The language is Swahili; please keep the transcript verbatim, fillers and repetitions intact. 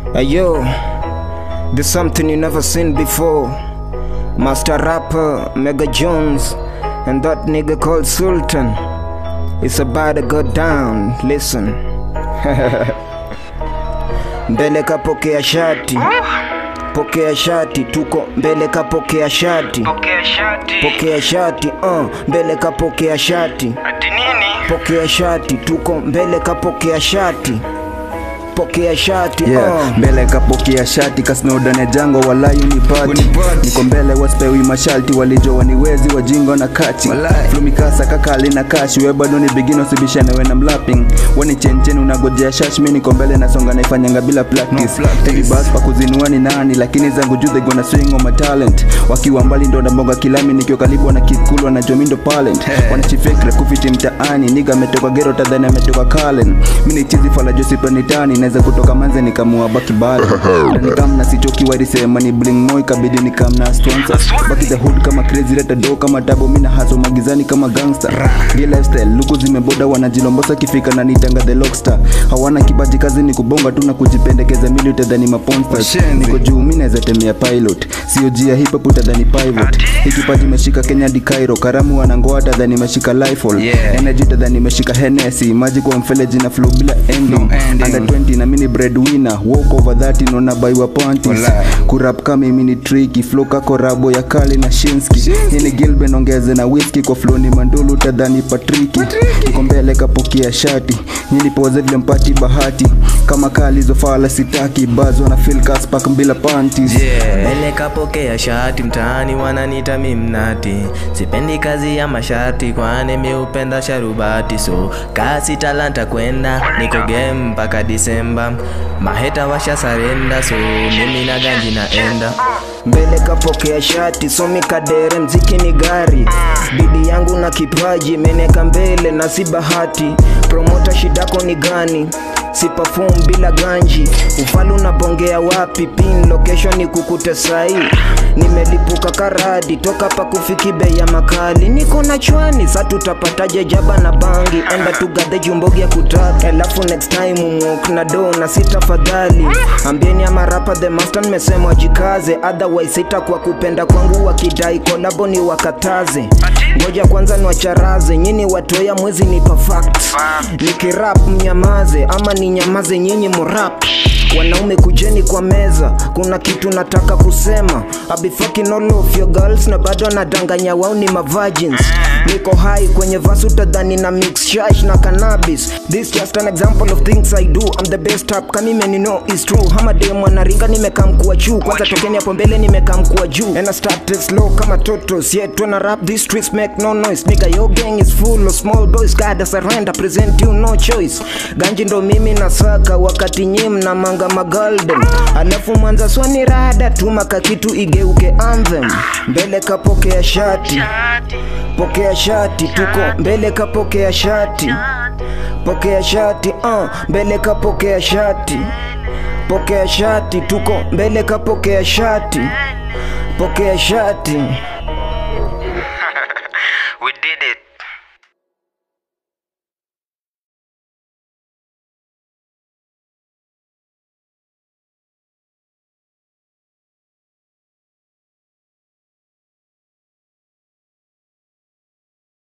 Hey yo, there's something you never seen before. Master rapper MEYGAH Jones and that nigga called Sultan. It's about to go down, listen. Mbele kapokea shati, pokea shati, tuko mbele kapokea shati, Pokea shati, pokea shati, uh, mbele kapokea shati, ati nini? pokea shati, tuko mbele kapokea shati, pokea shati, yeah. uh. Mbele kapokea shati kasnoda na jango walayu ni party. Niko mbele waspewi mashalti walijowa ni wezi wajingo na kachi. Flumikasa kakali na kashi we bado ni begin usibishane when I'm lapping. Wani chenchen unagojea shash mimi niko mbele nasonga naifanyanga bila practice. Heavy bass pa kuzinua ni nani lakini zangu juu they gonna swing on my talent. Wakiwa mbali ndo ndambonga kilami nikiwa karibu na kikulu na jomindo talent. Wanachifekre kufiti mtaani niga ametoka gero tadhani ametoka Kalen. Mimi ni chizi fala Joseph Nitani naweza kutoka manze nikamua baki bali. Nikam na sichoki wadi sema ni bling moi kabidi nikam na sponsors. Baki the hood kama crazy reta do kama tabo mina haso magizani kama gangster. Real lifestyle luku zimeboda wanajilombosa kifika na nitanga the lockstar. Hawana kibaji kazi ni kubonga tu na kujipendekeza mili utadhani maponsters. Niko juu mimi naweza temea pilot. Sio jia hip hop utadhani pivot. Ikipaji meshika Kenya di Cairo karamu wanangoa tadhani meshika Lifeall. Energy tadhani meshika Hennessy maji kwa mfeleji na flow bila ending. Under twenty na mini breadwinner walk over that inona buy wa panties. Kurap kama mini tricky flow kako rabo ya Kali na Shinski. Hini Gilben ongeze na whisky kwa flow ni mandulu tadhani Patriki. Niko mbele kapokea shati nyini pose vile mpati bahati kama Kali zofala sitaki bazo na feel kaspak bila panties. Mbele kapokea shati mtaani wananiita mimnati. Sipendi kazi ya masharti kwani mimi upenda sharubati. So kasi talanta kwenda niko game mpaka Disemba. Maheta washa sarenda so mimi na ganji naenda. Mbele kapokea shati somi kadere mziki ni gari. Bidi yangu na kipaji meneka mbele na si bahati. Promoter shidako ni gani? Si perfume bila ganji. Ufalu na bongea wapi pin location ni kukute sai. Nimelipuka karadi toka pa kufiki bei ya makali. Niko na chwani sa tutapataje jaba na bangi. Enda tugadhe jumbogi ya kutaka alafu next time umwok na do na sita fadhali. Ambieni ama rapa the master nimesema jikaze. Otherwise sita kwa kupenda kwangu wakidai kolabo ni wakataze. Ngoja kwanza ni wacharaze nyini watoya mwezi ni perfect. Nikirap mnyamaze ama ni nyamaze nyinyi morap. Wanaume kujeni kwa meza kuna kitu nataka kusema. I be fucking all of your girls na bado nadanganya wao ni ma virgins. Niko high kwenye verse utadhani na mix shash na cannabis. This just an example of things I do. I'm the best rap kami meni know is true. Hama demo anaringa nimekam kuwa juu. Kwanza tokeni hapo mbele nimekam kuwa juu. And I started slow kama totos. Yet when I rap these streets make no noise. Nigga your gang is full of small boys. God surrender present you no choice. Ganji ndo mimi nasaka wakati nyim na manga magolden. Alafu mwanza swani rada tumaka kitu igeuke anthem. Mbele kapokea shati, pokea shati, tuko mbele kapokea shati, pokea shati, uh, mbele kapokea shati, pokea shati, tuko mbele kapokea shati, pokea shati. We did